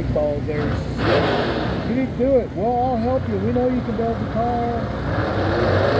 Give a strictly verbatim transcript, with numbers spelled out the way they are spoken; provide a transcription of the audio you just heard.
big balls there. You need to do it. Well, I'll help you. We know you can build the car.